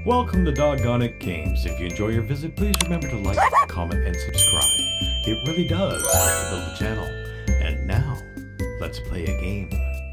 Welcome to Doggone It Games. If you enjoy your visit, please remember to like, comment, and subscribe. It really does help to build the channel. And now, let's play a game.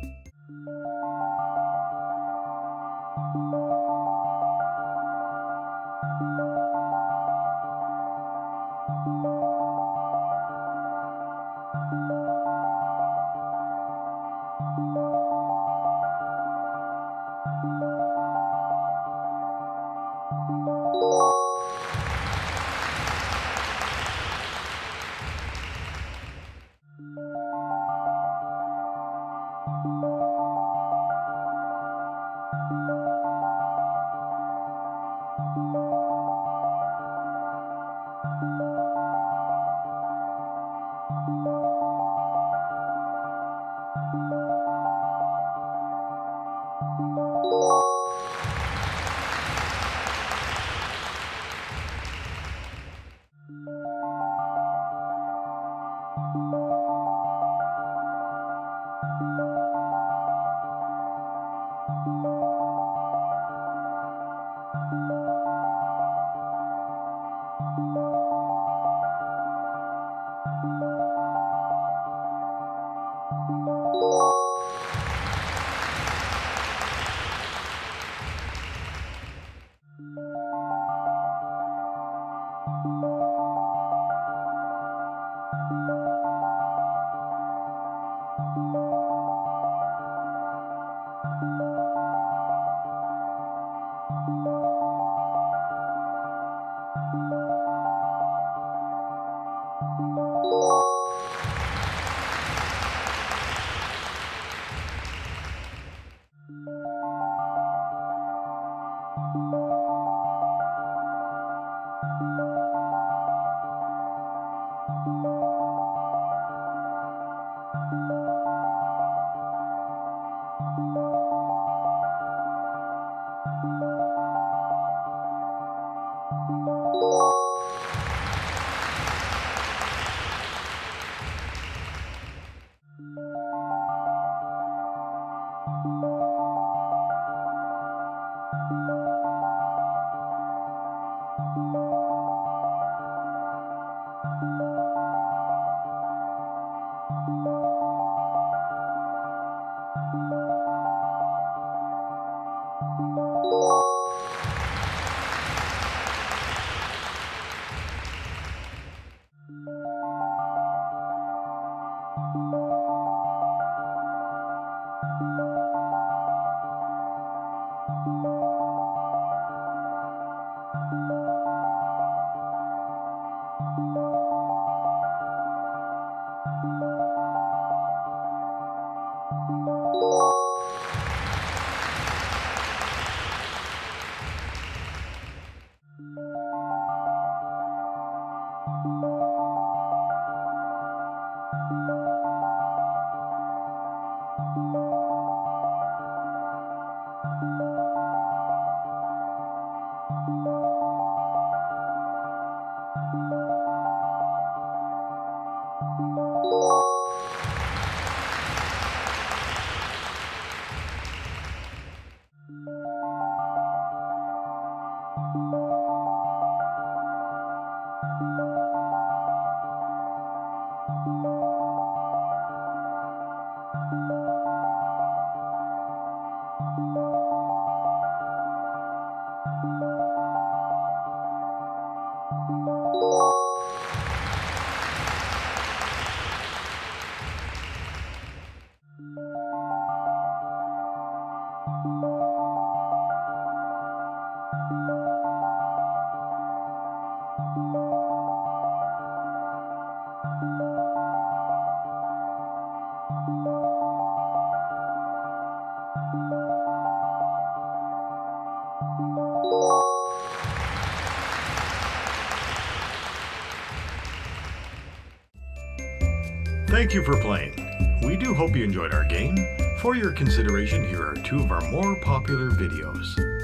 Thank you for playing. We do hope you enjoyed our game. For your consideration, here are two of our more popular videos.